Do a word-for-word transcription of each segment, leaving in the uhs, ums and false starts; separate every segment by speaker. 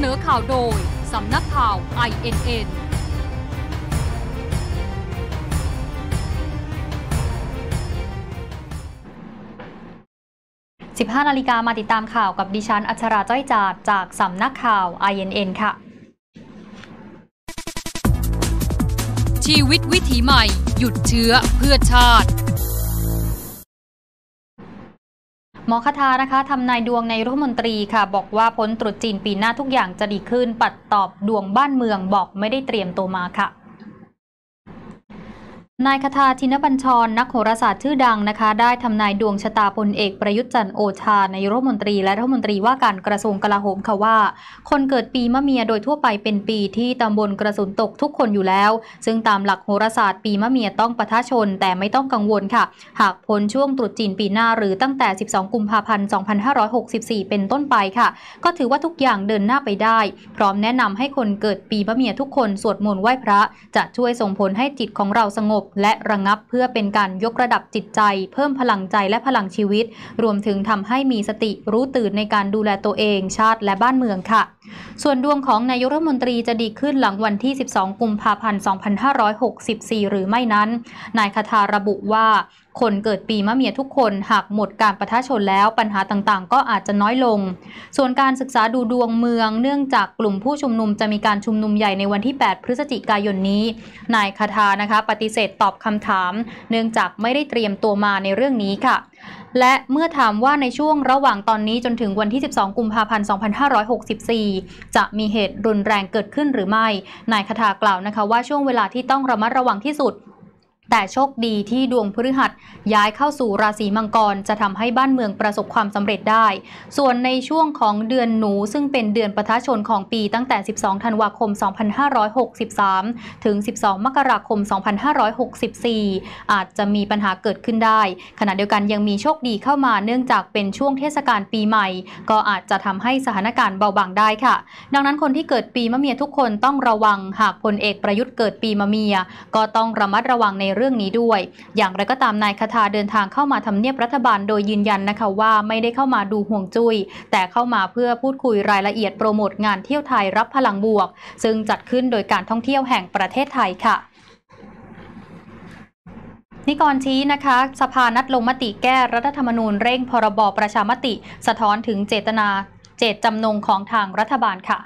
Speaker 1: นอข่าวโดยสำนักข่าว ไอ เอ็น เอ็น สิบห้านาฬิกามาติดตามข่าวกับดิฉันอัชราจ้อยจาดจากสำนักข่าว ไอ เอ็น เอ็น ค่ะชีวิตวิถีใหม่หยุดเชื้อเพื่อชาติหมอคทานะคะทำนายดวงในรัฐมนตรีค่ะบอกว่าพ้นตรุษจีนปีหน้าทุกอย่างจะดีขึ้นปัดตอบดวงบ้านเมืองบอกไม่ได้เตรียมตัวมาค่ะนายคทาชินบัญชรนักโหราศาสตร์ชื่อดังนะคะได้ทำนายดวงชะตาพลเอกประยุทธ์จันทร์โอชานายกรัฐมนตรีและรัฐมนตรีว่าการกระทรวงกลาโหมค่ะว่าคนเกิดปีมะเมียโดยทั่วไปเป็นปีที่ตำบลกระสุนตกทุกคนอยู่แล้วซึ่งตามหลักโหราศาสตร์ปีมะเมียต้องปะทะชนแต่ไม่ต้องกังวลค่ะหากพ้นช่วงตรุษจีนปีหน้าหรือตั้งแต่สิบสองกุมภาพันธ์สองพันห้าร้อยหกสิบสี่เป็นต้นไปค่ะก็ถือว่าทุกอย่างเดินหน้าไปได้พร้อมแนะนำให้คนเกิดปีมะเมียทุกคนสวดมนต์ไหว้พระจะช่วยส่งผลให้จิตของเราสงบและระงับเพื่อเป็นการยกระดับจิตใจเพิ่มพลังใจและพลังชีวิตรวมถึงทำให้มีสติรู้ตื่นในการดูแลตัวเองชาติและบ้านเมืองค่ะส่วนดวงของนายกรัฐมนตรีจะดีขึ้นหลังวันที่สิบสองกุมภาพันธ์สองพันห้าร้อยหกสิบสี่หรือไม่นั้นนายคทาระบุว่าคนเกิดปีมะเมียทุกคนหากหมดการปะทะชนแล้วปัญหาต่างๆก็อาจจะน้อยลงส่วนการศึกษาดูดวงเมืองเนื่องจากกลุ่มผู้ชุมนุมจะมีการชุมนุมใหญ่ในวันที่แปดพฤศจิกายนนี้นายคทานะคะปฏิเสธตอบคำถามเนื่องจากไม่ได้เตรียมตัวมาในเรื่องนี้ค่ะและเมื่อถามว่าในช่วงระหว่างตอนนี้จนถึงวันที่สิบสองกุมภาพันธ์สองพันห้าร้อยหกสิบสี่จะมีเหตุรุนแรงเกิดขึ้นหรือไม่นายคทากล่าวนะคะว่าช่วงเวลาที่ต้องระมัดระวังที่สุดแต่โชคดีที่ดวงพฤหัสย้ายเข้าสู่ราศีมังกรจะทำให้บ้านเมืองประสบความสำเร็จได้ส่วนในช่วงของเดือนหนูซึ่งเป็นเดือนปะทะชนของปีตั้งแต่สิบสองธันวาคมสองพันห้าร้อยหกสิบสามถึงสิบสองมกราคมสองพันห้าร้อยหกสิบสี่อาจจะมีปัญหาเกิดขึ้นได้ขณะเดียวกันยังมีโชคดีเข้ามาเนื่องจากเป็นช่วงเทศกาลปีใหม่ก็อาจจะทำให้สถานการณ์เบาบางได้ค่ะดังนั้นคนที่เกิดปีมะเมียทุกคนต้องระวังหากพลเอกประยุทธ์เกิดปีมะเมียก็ต้องระมัดระวังในเรื่องนี้ด้วยอย่างไรก็ตามนายคทาเดินทางเข้ามาทำเนียบรัฐบาลโดยยืนยันนะคะว่าไม่ได้เข้ามาดูห่วงจุ้ยแต่เข้ามาเพื่อพูดคุยรายละเอียดโปรโมทงานเที่ยวไทยรับพลังบวกซึ่งจัดขึ้นโดยการท่องเที่ยวแห่งประเทศไทยค่ะนิกรชี้นะคะสภานัดลงมติแก้รัฐธรรมนูญเร่งพรบประชามติสะท้อนถึงเจตนาเจตจำนงของทางรัฐบาลค่ะ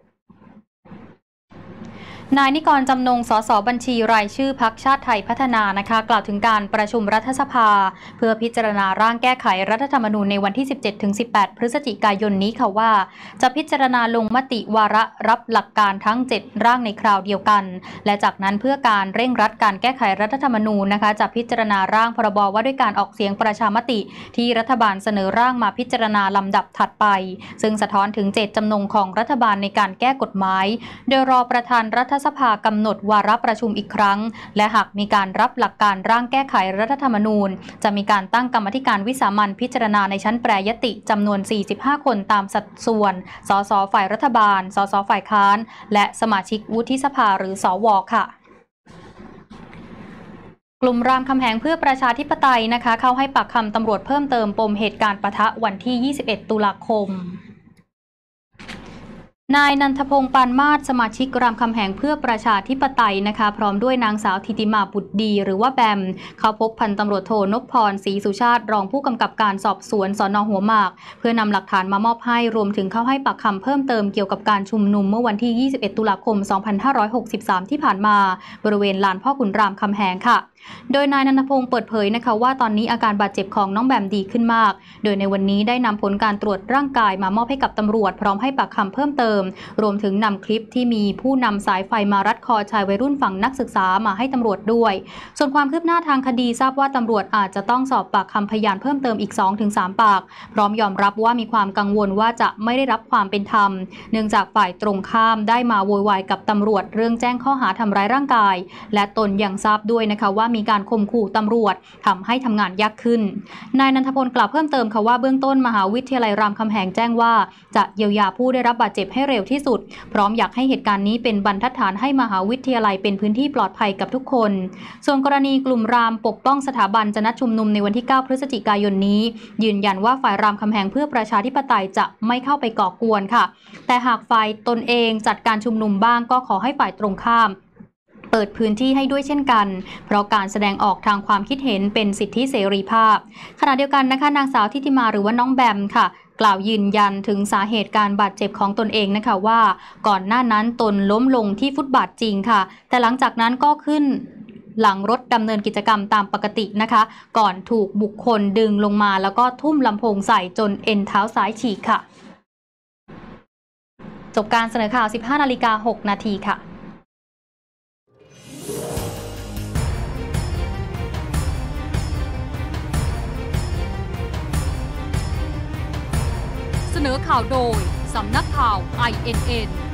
Speaker 1: นายนิกรจำนงสสบัญชีรายชื่อพรรคชาติไทยพัฒนานะคะกล่าวถึงการประชุมรัฐสภาเพื่อพิจารณาร่างแก้ไขรัฐธรรมนูญในวันที่ สิบเจ็ดถึงสิบแปด พฤศจิกายนนี้ค่ะว่าจะพิจารณาลงมติวาระรับหลักการทั้งเจ็ดร่างในคราวเดียวกันและจากนั้นเพื่อการเร่งรัดการแก้ไขรัฐธรรมนูญนะคะจะพิจารณาร่างพรบว่าด้วยการออกเสียงประชามติที่รัฐบาลเสนอร่างมาพิจารณาลำดับถัดไปซึ่งสะท้อนถึงเจตจำนงของรัฐบาลในการแก้กฎหมายโดยรอประธานรัฐสภากำหนดวาระประชุมอีกครั้งและหากมีการรับหลักการร่างแก้ไขรัฐธรรมนูญจะมีการตั้งกรรมธิการวิสามัญพิจารณาในชั้นแปรยติจำนวนสี่สิบห้าคนตามสัดส่วนสสฝ่ายรัฐบาลสสฝ่ายค้านและสมาชิกวุฒิสภาหรือสวค่ะกลุ่มรามคำแหงเพื่อประชาธิปไตยนะคะเข้าให้ปากคำตำรวจเพิ่มเติมปมเหตุการณ์ปะทะวันที่ยี่สิบเอ็ดตุลาคมนายนันทพงษ์ปานมาศสมาชิกรามคำแหงเพื่อประชาธิปไตยนะคะพร้อมด้วยนางสาวธิติมาบุตรดีหรือว่าแบมเขาพบพันตำรวจโทนพพรศรีสุชาติรองผู้กำกับการสอบสวนสน.หัวหมากเพื่อนำหลักฐานมามอบให้รวมถึงเข้าให้ปากคำเพิ่มเติมเกี่ยวกับการชุมนุมเมื่อวันที่ยี่สิบเอ็ดตุลาคมสองพันห้าร้อยหกสิบสามที่ผ่านมาบริเวณลานพ่อขุนรามคำแหงค่ะโดยนายนันทพงษ์เปิดเผยนะคะว่าตอนนี้อาการบาดเจ็บของน้องแบมดีขึ้นมากโดยในวันนี้ได้นำผลการตรวจร่างกายมามอบให้กับตำรวจพร้อมให้ปากคำเพิ่มเติมรวมถึงนำคลิปที่มีผู้นำสายไฟมารัดคอชายวัยรุ่นฝั่งนักศึกษามาให้ตำรวจด้วยส่วนความคืบหน้าทางคดีทราบว่าตำรวจอาจจะต้องสอบปากคำพยานเพิ่มเติมอีก สองถึงสาม ปากพร้อมยอมรับว่ามีความกังวลว่าจะไม่ได้รับความเป็นธรรมเนื่องจากฝ่ายตรงข้ามได้มาโวยวายกับตำรวจเรื่องแจ้งข้อหาทำร้ายร่างกายและตนยังทราบด้วยนะคะว่ามีการข่มขู่ตำรวจทำให้ทำงานยากขึ้นนายนันทพลกล่าวเพิ่มเติมค่ะว่าเบื้องต้นมหาวิทยาลัยรามคำแหงแจ้งว่าจะเยียวยาผู้ได้รับบาดเจ็บให้เร็วที่สุดพร้อมอยากให้เหตุการณ์นี้เป็นบรรทัดฐานให้มหาวิทยาลัยเป็นพื้นที่ปลอดภัยกับทุกคนส่วนกรณีกลุ่มรามปกป้องสถาบันจะนัดชุมนุมในวันที่เก้าพฤศจิกายนนี้ยืนยันว่าฝ่ายรามคำแหงเพื่อประชาธิปไตยจะไม่เข้าไปก่อกวนค่ะแต่หากฝ่ายตนเองจัดการชุมนุมบ้างก็ขอให้ฝ่ายตรงข้ามเปิดพื้นที่ให้ด้วยเช่นกันเพราะการแสดงออกทางความคิดเห็นเป็นสิทธิเสรีภาพขณะเดียวกันนะคะนางสาวทิติมาหรือว่าน้องแบมค่ะกล่าวยืนยันถึงสาเหตุการบาดเจ็บของตนเองนะคะว่าก่อนหน้านั้นตนล้มลงที่ฟุตบาทจริงค่ะแต่หลังจากนั้นก็ขึ้นหลังรถดำเนินกิจกรรมตามปกตินะคะก่อนถูกบุคคลดึงลงมาแล้วก็ทุ่มลำโพงใส่จนเอ็นเท้าซ้ายฉีกค่ะจบการเสนอข่าว สิบห้านาฬิกาหกนาทีค่ะ
Speaker 2: เสนอข่าวโดยสำนักข่าว ไอ เอ็น เอ็น